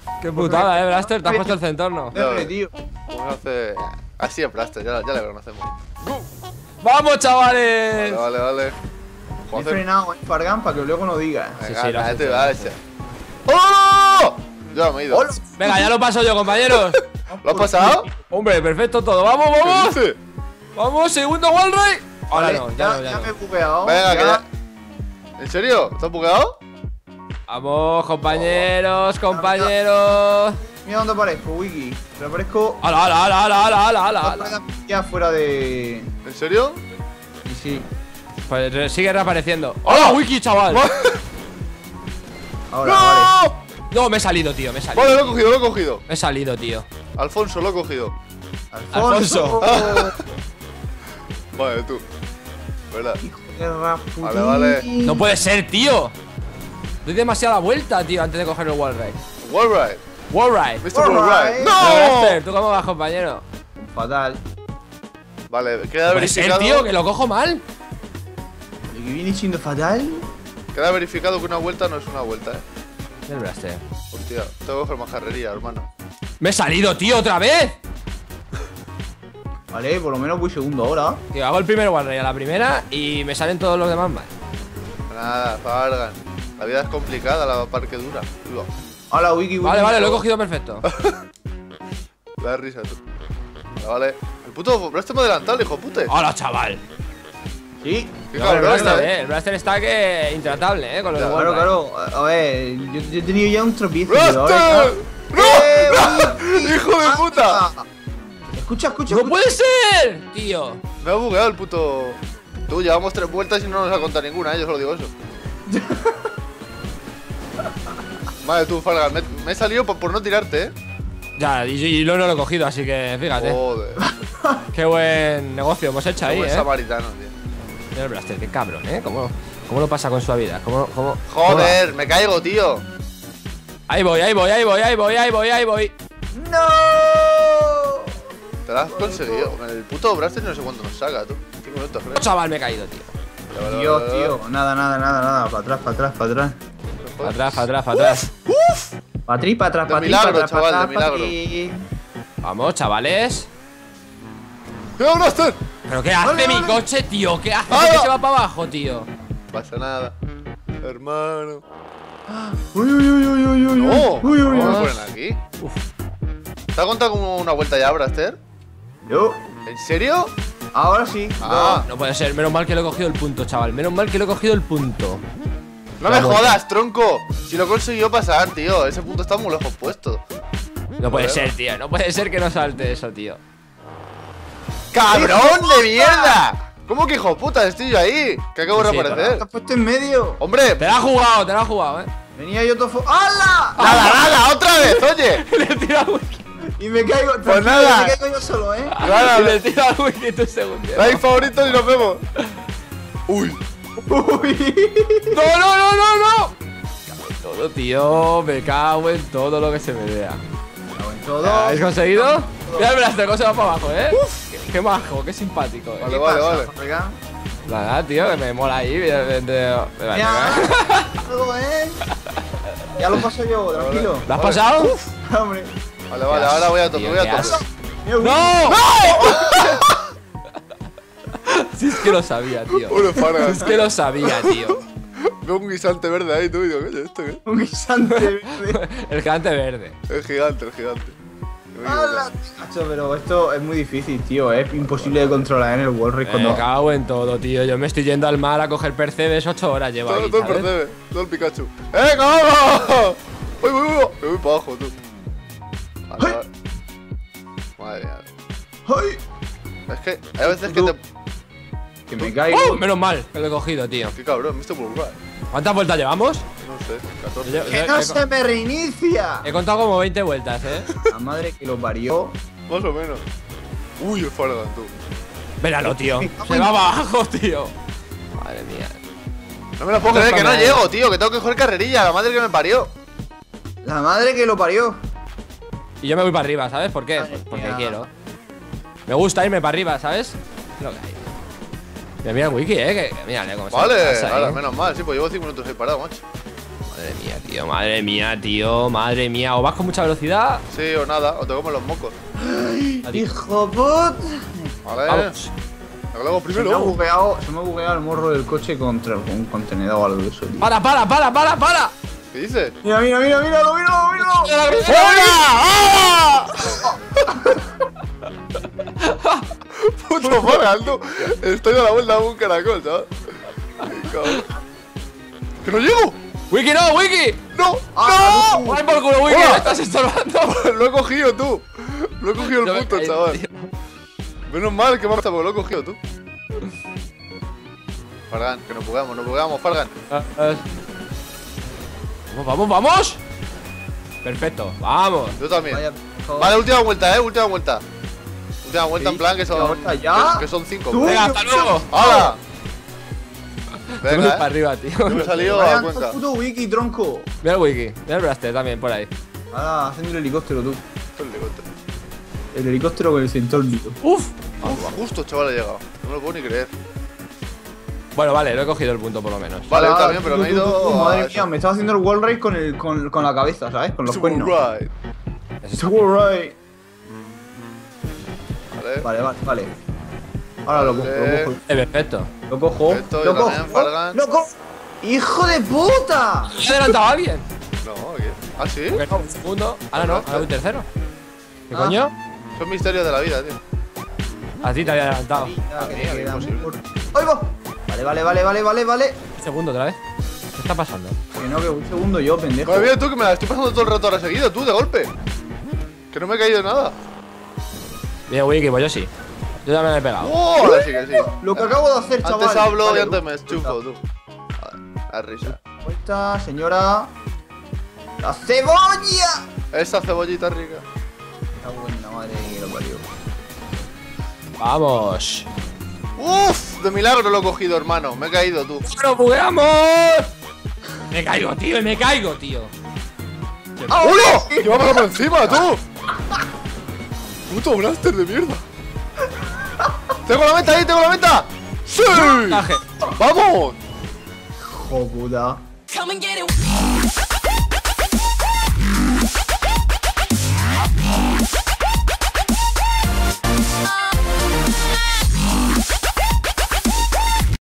Qué putada, Blaster, te has puesto el centorno. Tío. ¿Cómo se hace? Así es Blaster, ya le conocemos. ¡Vamos, chavales! Vale. Me he frenado en Fargan para que luego no digas. Venga, Sí, lo has cállate, hecho, vaya. ¡Oh! Ya me he ido. ¡Hola! Venga, ya lo paso yo, compañeros. ¿Lo has pasado? Hombre, perfecto todo. ¡Vamos, vamos! ¿Qué dices? ¡Vamos, segundo wall ride! Ahora Vale, no, ya no. me he bugueado. Venga, que ya. ¿En serio? ¿Estás bugueado? Vamos, compañeros. Mira dónde aparezco, Wiki. Pero aparezco ¡Hala! ya fuera de... ¿En serio? Y sí. Pues sigue reapareciendo. ¡Hola, Wiki, chaval! Ahora, vale. No, me he salido, tío, Vale, lo he cogido. Me he salido, tío. Alfonso, lo he cogido. Alfonso. Vale, tú. ¿Verdad? Hijo de Raputín. Vale. No puede ser, tío. Doy demasiada vuelta, tío, antes de coger el wall ride. Wallride. Wall ride. Mr. Wallride. Blaster, ¿tú cómo vas, compañero? Fatal. Vale, queda No puede ser, verificado. tío, que lo cojo mal. ¿Y que viene siendo fatal? Queda verificado que una vuelta no es una vuelta, El Blaster. Hostia, tengo que coger majarrería, hermano. Me he salido, tío, otra vez. Vale, por lo menos voy segundo ahora. Tío, hago el primer wall ride a la primera y me salen todos los demás mal. Nada, Fargan. La vida es complicada, la parque dura. Iba. Hola, Wiki. Vale, lo he cogido perfecto. Da risa, tú. Vale. El puto Blaster me ha adelantado, hijo de puta. ¡Hola, chaval! Sí. Qué No, el cabrón, Blaster, el Blaster está que intratable, con los Ya, wall ride. Claro. A ver, yo he tenido ya un tropiezo. ¡Blaster! ¡No! Wiki! ¡Hijo de puta! Escucha. ¡No puede ser, tío! Me ha bugueado el puto. Tú, llevamos 3 vueltas y no nos ha contado ninguna, yo solo digo eso. Vale, tú, Fargan, me he salido por no tirarte, Ya, y no lo he cogido, así que fíjate. Joder. Qué buen negocio hemos hecho ahí, Como el eh. samaritano, tío. Mira el Blaster, qué cabrón, ¿Cómo lo pasa con suavidad? ¿Cómo? Joder, me caigo, tío. Ahí voy. ¡No! Te lo has conseguido. El puto Blaster no sé cuánto nos saca, tú. 5 minutos, creo. Chaval, me he caído, tío. Dios, tío. Nada. Para atrás. Para atrás. Para atrás. De milagro, chaval, de milagro. Vamos, chavales. ¡Cuidado, Blaster! ¿Pero qué hace mi coche, tío? ¿Qué hace? ¿Por qué se va para abajo, tío? No pasa nada. Hermano. Uy. No, Uy. ¿cómo me ponen aquí? ¿Te ha contado como una vuelta ya, Blaster? Yo. ¿En serio? Ahora sí. Ah, No puede ser, menos mal que lo he cogido el punto, chaval. Menos mal que lo he cogido el punto. no me jodas, tronco. Si lo consiguió pasar, tío. Ese punto está muy lejos puesto. No puede ser, tío. No puede ser que no salte eso, tío. ¡Cabrón de mierda! ¿Cómo que hijo puta? Estoy yo ahí. Que acabo de Sí, reaparecer. Te has puesto en medio. Hombre, Te la has jugado, Venía yo todo. ¡Hala! nada, otra vez, oye. Le he tirado al wiki. Y me caigo. Pues tranquilo, nada. Me caigo yo solo, Nada, Y le he tirado al wiki tu segundo. like, favoritos y nos vemos. Uy. Uy. No. Todo, tío. Me cago en todo lo que se me vea. Todo. ¿Habéis conseguido? Mira el Blaster, cómo se va para abajo, Qué majo, qué simpático, Vale, vale. Nada, tío, que me mola ahí. Ya. Algo, Ya lo paso yo, tranquilo. ¿Lo has pasado? Hombre. Vale, ahora voy a tope, Tío, voy a qué tope. asco. ¡No! ¡No! Si es que lo sabía, tío. Uno para. Si es que lo sabía, tío. Veo un guisante verde ahí, tú, y digo, ¿qué es esto? ¿Qué? Un guisante verde. El gigante verde. El gigante. Me he ¡Hala! equivocado. Macho, pero esto es muy difícil, tío. Es imposible de controlar en el Wall Race Me cuando. cago en todo, tío. Yo me estoy yendo al mar a coger percebes. 8 horas llevo aquí, Todo el ¿sabes? percebe, todo el Pikachu. ¡Vamos! Voy. Me voy para abajo, tú. Vale, vale. Madre mía. ¡Ay! Es que hay veces que te. Que me caigo. ¡Oh! Menos mal que lo he cogido, tío. Qué cabrón, Mr. Bullride. ¿Cuántas vueltas llevamos? No sé, 14. Yo- ¡Que no se me reinicia! He contado como 20 vueltas, La madre que lo parió. Más o menos. Uy, el Fargan, tú. Míralo, tío. Se va abajo, tío. Madre mía. No me lo puedo creer que no llego, tío. Que tengo que coger carrerilla. La madre que me parió. La madre que lo parió. Y yo me voy para arriba, ¿sabes? ¿Por qué? Madre Porque mía. quiero. Me gusta irme para arriba, ¿sabes? Lo que hay. Mira el wiki, que mírale cómo se Vale, pasa ahí. ahora, menos mal. Sí, pues llevo 5 minutos ahí parado, macho. Madre mía, tío, madre mía, tío, madre mía. O vas con mucha velocidad. Sí, o nada, o te comes los mocos. ¡Hijo puta! Vale. Vamos. Hago primero. Se me ha bugueado el morro del coche contra un contenedor o algo de eso, tío. ¡Para! ¿Qué dices? Mira, míralo. ¡Hola! Puto Fargan, tú. Estoy a la vuelta de un caracol, ¿sabes? ¡Que no llego! ¡Wiki, no, Wiki! ¡No! Ah, ¡No! ¡Ay, por culo, Wiki! Hola. ¡Me estás estorbando! Lo he cogido tú. Lo he cogido No el me punto, caí, chaval. tío. Menos mal que marcha porque lo he cogido tú. Fargan, que nos bugueamos, Fargan. ¡Vamos! Perfecto, vamos. Yo también. Vaya, Vale, última vuelta, última vuelta. Última vuelta Sí, en plan que son. última vuelta ya. Que son 5. Tú. Venga, hasta luego. ¡Hala! Voy Venga, para arriba, tío. Yo me he salido a Vaya, cuenta. puto wiki, tronco. Mira el Wiki, mira el Blaster también por ahí. Ahora haciendo el helicóptero, tú. Esto es helicóptero. El helicóptero con el centólmito. ¡Uf! Justo, chaval, ha llegado. No me lo puedo ni creer. Bueno, vale, lo he cogido el punto por lo menos. Vale, yo Ah, también, pero me he ido. Madre mía, me estaba haciendo el wall ride con la cabeza, ¿sabes? Con los cuernos. Right. It's wall ride. Vale. Vale. Ahora lo cojo. Perfecto. Lo cojo. Perfecto, yo también, Fargan. ¡Lo cojo! ¡Hijo de puta! ¿He adelantado a alguien? No, ¿qué? ¿Ah, sí? Bueno, un segundo. Ahora no, ahora voy tercero. ¿Qué Ah. coño? Son misterios de la vida, tío. A ti te había adelantado. ¡Ahí va! Vale. Un segundo otra vez. ¿Qué está pasando? Que no, que un segundo yo, pendejo. Madre mía, tú que me la estoy pasando todo el rato ahora seguido, tú, de golpe. Que no me he caído de nada. Bien, Wiki, pues yo sí. Yo ya me he pegado. ¡Oh! Ahora sí que sí. Lo que acabo de hacer, chaval. Antes hablo Vale, y antes me enchufo, tú. A risa. Vuelta, señora. ¡La cebolla! Esa cebollita rica. Está buena, madre que lo parió. ¡Vamos! ¡Uf! De milagro lo he cogido, hermano. Me he caído, tú. ¡Nos bugueamos! Me caigo, tío. ¡Hola! ¡Que vamos por encima, tú! ¡Puto blaster de mierda! ¡Tengo la meta ahí! ¡Tengo la meta! ¡Sí! Traje. ¡Vamos! Hijo puta. Come and get it.